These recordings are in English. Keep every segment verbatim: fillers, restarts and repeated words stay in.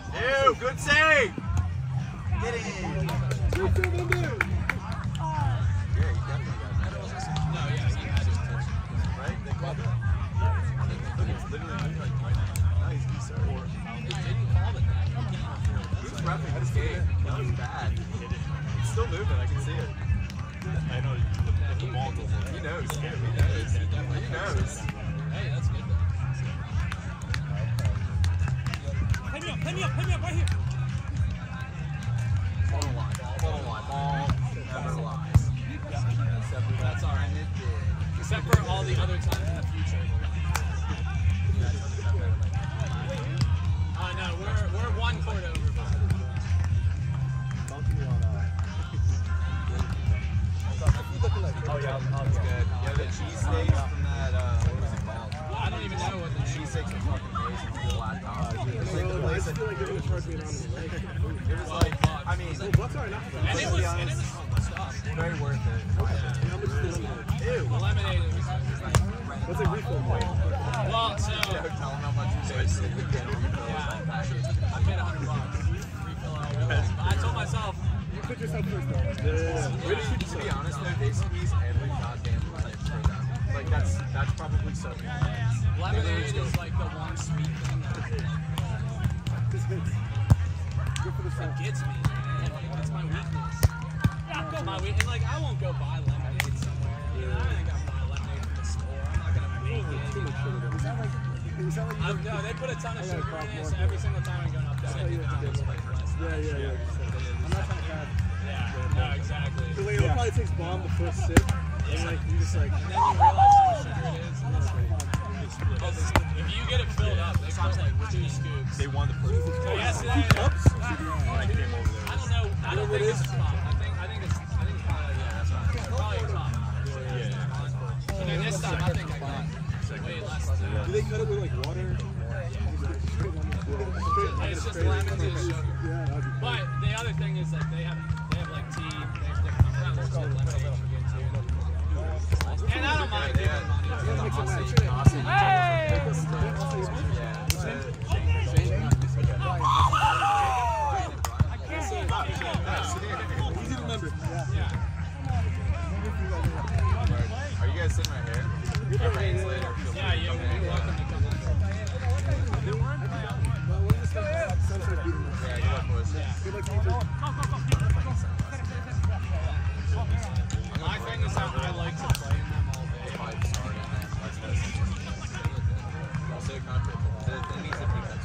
Ew, good save! Get it! Two for the new. Yeah, he definitely got that. No, yeah, he had his touch. Right? They called it. Look, it's literally me like right now. Now he's he's so poor. They didn't call it that. He's prepping this game. That was bad. It's still moving, I can see it. I know, the ball goes in. He knows. He knows. He knows. Hey, that's good though. Hit me up, hit me up, hit me up right here. Ball don't lie. Ball don't lie. Ball never lies. Except for That's all right. it did. Except for all the other times in the future. Oh no, we're we're one court over. Oh yeah, that's good. Yeah, the cheesesteaks from that, uh, what was it called? I don't even know what the Cheesesteaks are fucking amazing from the flat top. It was like the I place just that, feel like they're gonna charge me around the leg. it was like, I mean, Well, bucks are not bad. And it was and it was fun stuff. very worth it. How much is the lemonade? Ew. The lemonade was What's a refill? well, so Tell them how much you wasted. You can't refill that package. I paid a hundred bucks. Refill all those. I told myself, Put yourself first though. Yeah, yeah, yeah. Where did you To be honest though, they squeeze every goddamn lemon for them. Like that's that's probably so many lemons. lemonade is like the one sweet thing that This hits. Good for the soul. gets me, man. Like, it's my weakness. It's my weakness. And like, I won't go buy lemonade somewhere. You know, I ain't gonna buy lemonade from the store. I'm not gonna make it. Too much sugar. Is that like? Is that like? Um, no, they put a ton of sugar in it, so every single time I'm going up there, they Yeah, think yeah, it's less. Yeah, yeah, yeah. I'm not trying to have. Yeah, no, exactly. Because like, it'll probably takes bomb the first sip, and like you just like. And then you realize how much sugar it is. And it's like, oh, this- if you get it filled up, they put like two scoops. They won the first So yesterday, Cups? when I came over there. I don't know. I don't think it's a top. I think I think it's I think it's probably yeah, that's right. Probably a top. Yeah. But then this time I think I got way less. Than Do they cut it with like water? It's just lemon and sugar. Yeah, that'd be But the other thing is like they have they have like tea. There's different kinds of lemonade you get too. And I don't mind giving money. Hey! easy to remember. Yeah. Are you guys sitting right here? That rains later. Yeah, you're, you're welcome to come in. Well, when this comes sunset beating us. Yeah, good luck, boys. Good luck to you too. My thing is that I like to play in them all day. Five starting that. That's this. Also, contract. It needs to be that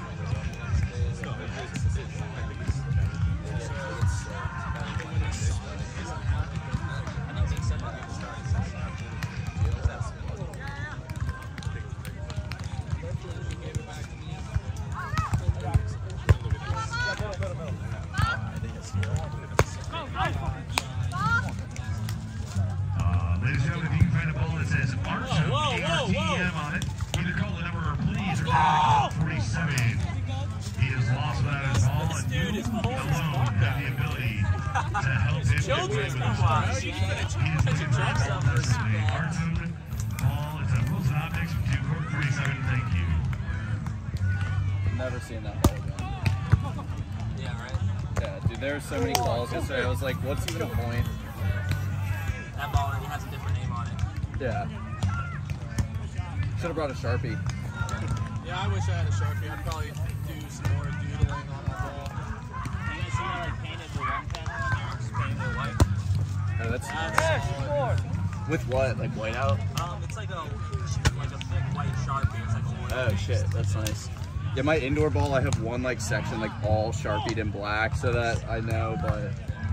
Uh, ladies and gentlemen, if you can find a ball that says Arch Whoa, whoa, A R T E M whoa, on it, either call the number please or call forty-seven. He has lost without his ball, and you dude is full as alone fuck. have the ability to help him get Children's away with ball. his ball. You can He is catch looking your for a jumps ball on for this today. ball. Arjun ball, it's a Wilson Optics from two court forty-seven. Thank you. Never seen that ball again. Yeah, right. Yeah, dude, there were so many calls yesterday. I was like, what's even the point? That ball already has a different name on it. Yeah. Should have brought a Sharpie. Yeah, I wish I had a Sharpie. I'd probably do some more doodling on that ball. You guys see that like painted the one pen on? Just painted it white. Oh, that's That's solid. with what? Like whiteout? Um, it's like a like a thick white Sharpie. It's like a Oh shit, that's nice. Yeah, my indoor ball, I have one like section like all Sharpied in black, so that I know. But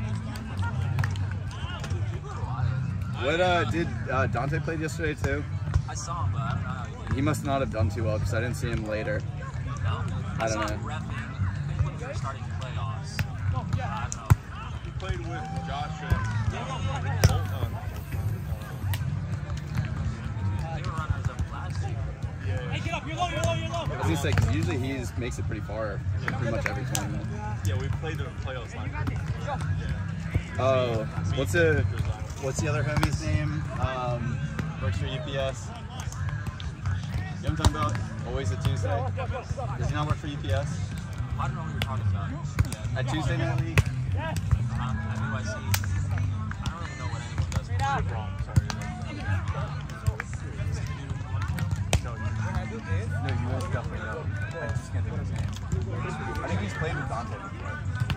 what uh did uh, Dante played yesterday too? I saw him, but I don't know how he did. He must not have done too well because I didn't see him later. No? I don't saw know. him repping. I think when we were starting playoffs. I don't know. He played with Josh and Bolton. They were runners up last year. Yeah. Get up, you're low, you're low, you're low. I was gonna say because usually he makes it pretty far, pretty much every tournament. Yeah, we played in the playoffs last year. Oh, what's a What's the other homie's name? Um, works for U P S. You know what I'm talking about? Always a Tuesday. Does he not work for U P S? I don't know what you're talking about. Yeah. At Tuesday Night League? Um, at U I C. I don't really know what anyone does. Wrong, sorry. No, you, no, you won't definitely know. I just can't think of his name. I think he's played with Dante before.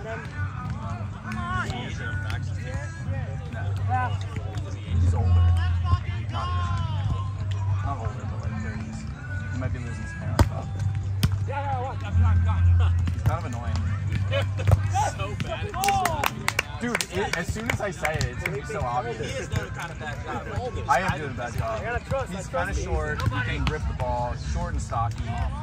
He's in Max's team. No. He's older. Not, not older, but like thirties. He might be losing his hair on top. He's kind of annoying. So bad. At Dude, it, as soon as I say it, it's going to be so he obvious. is doing kind of bad job. I am doing a bad job. He's kind of short. He can rip the ball. Short and stocky.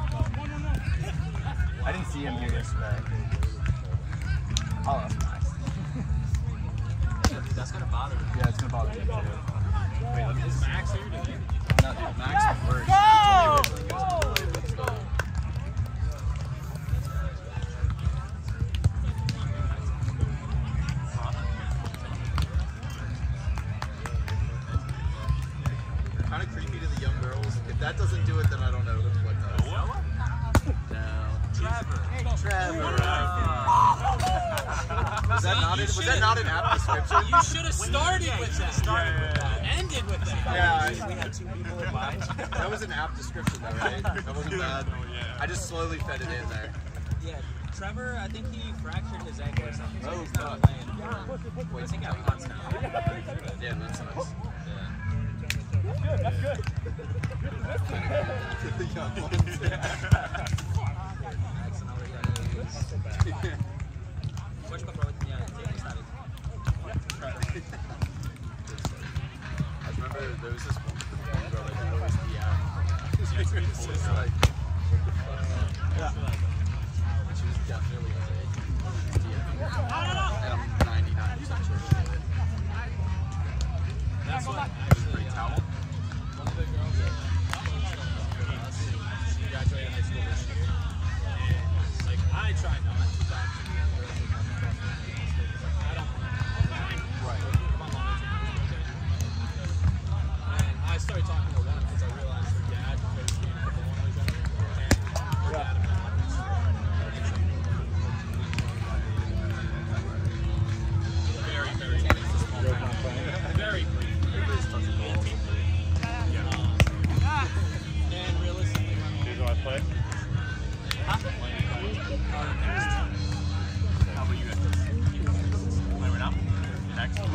I didn't see him here yesterday. I'll ask Max. That's gonna bother me. Yeah, it's going to bother me too. Wait, let me Is just... Max here today? No, dude, Max is worse. Go! Kind of creepy to the young girls. If that doesn't do it, then I don't know what does. No. Trevor. Trevor. Was that not? You In, was should've- that not an app description? You should have started with that. Started with that. Ended with that. Yeah, We had two people in mind. I, that was an app description though, right? That wasn't bad. I just slowly fed it in there. Yeah, Trevor, I think he fractured his ankle or something. So Oh, he's not God. playing. Wait, I think out months now. Yeah, that's nice. That's good. The young ones. Pode comprar outra minha sabe? I remember there was this one girl that would always be out. She was just like, yeah. She was definitely a D M. And I'm ninety-nine percent sure she did it. That's what Pretty towel. one of the girls that she graduated high school this year. And like I try not to talk to the girls who have I don't Right. And I started talking to one because I realized her dad played the game for one I was younger. And her dad very, very very brief. Everybody's touching balls. Um, and realistically, Do you want to play? huh? How about you guys? Play right now? Next? Uh,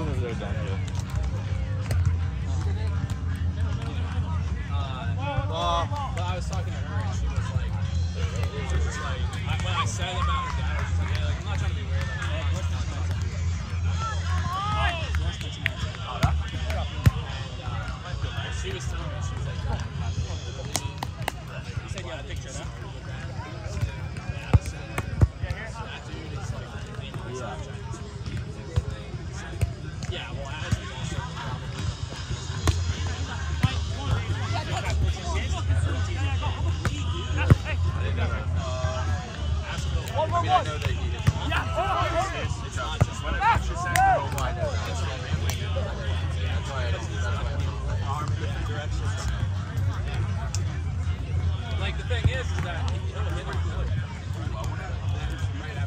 well, I was talking to her and she was like, she was just like, I, when I said about her dad, I was just like, yeah, like, I'm not trying to be weird. Like, hey, let's not talk. And uh, she was telling me, she was like, he said, yeah, I think you're that. That dude is like, yeah, well, as we also I mean, I know that he is. It's not just when it comes to second, oh, I know that. That's why I don't do that. Arm different directions. like the thing is, is that he'll hit her good. Right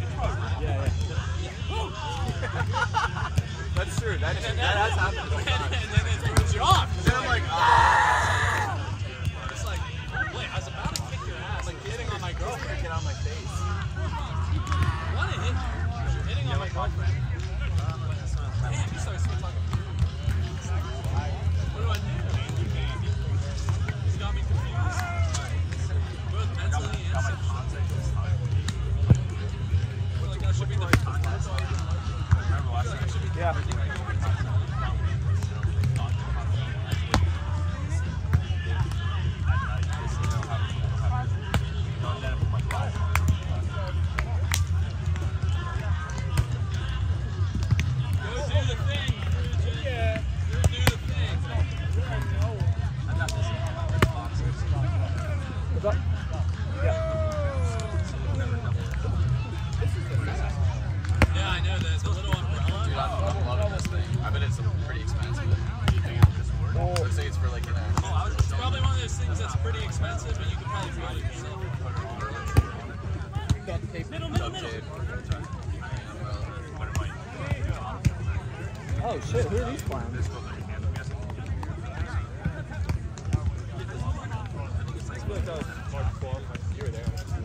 after. That's true. That, And then that has happened. and, and then it throws you off. Then I'm like, ah. It's like, wait, I was about to kick your ass. Like hitting on my girlfriend, get on my face. I want to hit you. You're hitting on my girlfriend. Damn, you started sweet talking. What do I do? You got me confused. Both mentally and sexually. We're like, that should be the Remember last time? Yeah. Oh shit, who are these clowns? This one, I'm guessing. I feel like that was March twelfth. You were there.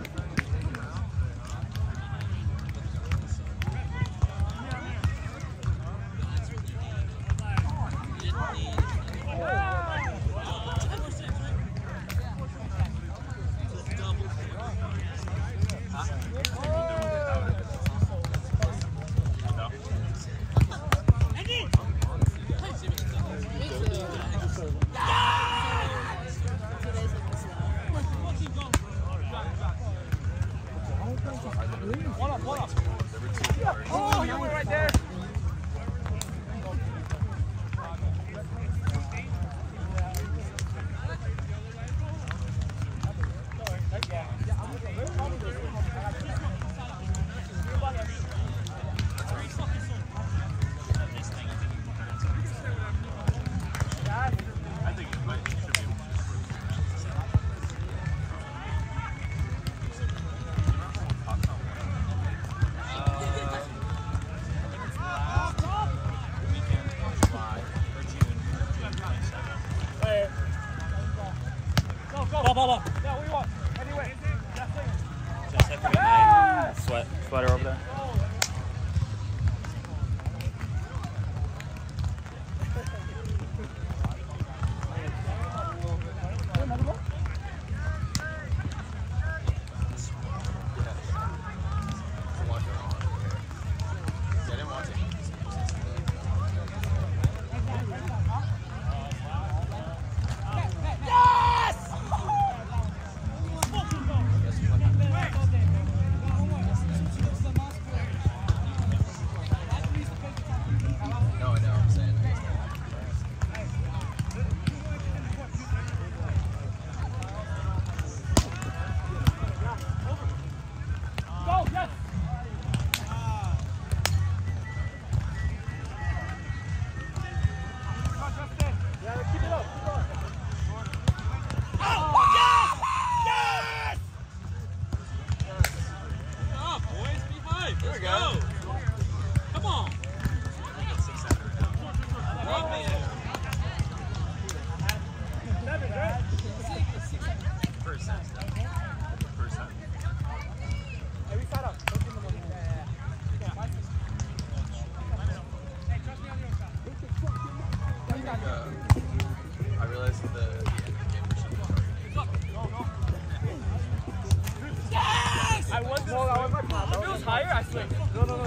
Oh, you were right there. I think it might should be able to. Ball, ball, ball. Yeah, what do you want? Anyway. Just have to get my sweat sweater over there. I realized the, the end of the game was I was, no, that was my problem. If it was higher, I swing. No, no, no.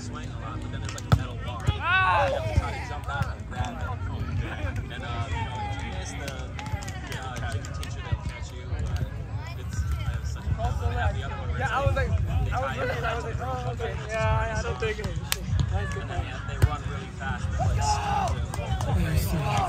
swing a lot, but then there's like a metal bar. You have to try to jump out and grab it. And, uh, you know, if you miss the uh, gym teacher, they'll catch you. Uh, it's, I have such a problem. I have the other one where Yeah, it's I was like, they I was tie you looking, I was like, oh, okay. Yeah, I don't think it is. Nice, good and night. they, they run really fast. They're like,